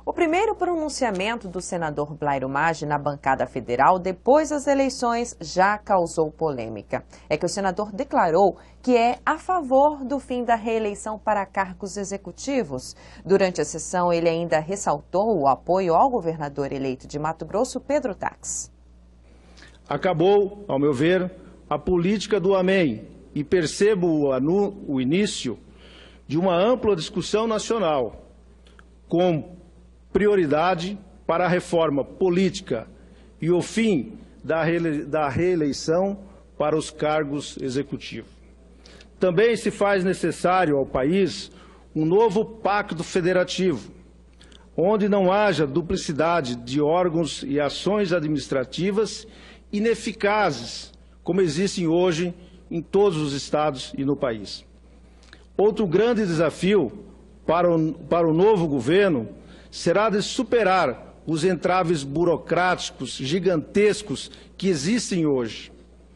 O primeiro pronunciamento do senador Blairo Maggi na bancada federal depois das eleições já causou polêmica. É que o senador declarou que é a favor do fim da reeleição para cargos executivos. Durante a sessão, ele ainda ressaltou o apoio ao governador eleito de Mato Grosso, Pedro Tax. Acabou, ao meu ver, a política do amém e percebo o início de uma ampla discussão nacional com prioridade para a reforma política e o fim da reeleição para os cargos executivos. Também se faz necessário ao país um novo pacto federativo, onde não haja duplicidade de órgãos e ações administrativas ineficazes, como existem hoje em todos os estados e no país. Outro grande desafio para o novo governo será de superar os entraves burocráticos gigantescos que existem hoje.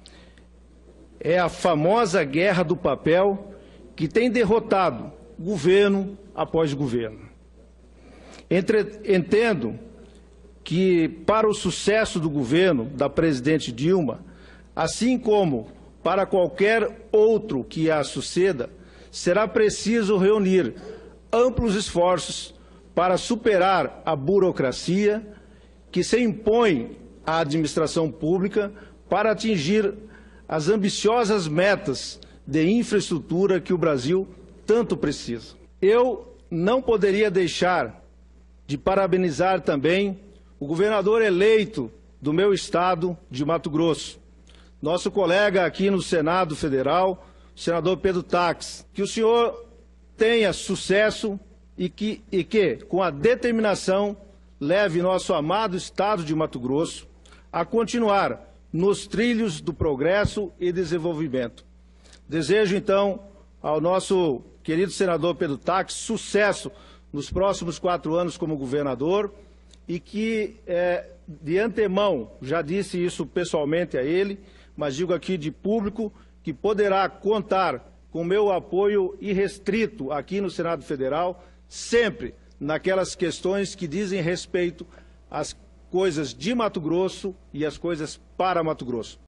É a famosa guerra do papel que tem derrotado governo após governo. Entendo que, para o sucesso do governo da presidente Dilma, assim como para qualquer outro que a suceda, será preciso reunir amplos esforços para superar a burocracia que se impõe à administração pública para atingir as ambiciosas metas de infraestrutura que o Brasil tanto precisa. Eu não poderia deixar de parabenizar também o governador eleito do meu estado de Mato Grosso, nosso colega aqui no Senado Federal, o senador Pedro Tax. Que o senhor tenha sucesso e que, com a determinação, leve nosso amado estado de Mato Grosso a continuar nos trilhos do progresso e desenvolvimento. Desejo, então, ao nosso querido senador Pedro Tax sucesso nos próximos 4 anos como governador e que, de antemão, já disse isso pessoalmente a ele, mas digo aqui de público, que poderá contar com meu apoio irrestrito aqui no Senado Federal, sempre naquelas questões que dizem respeito às coisas de Mato Grosso e às coisas para Mato Grosso.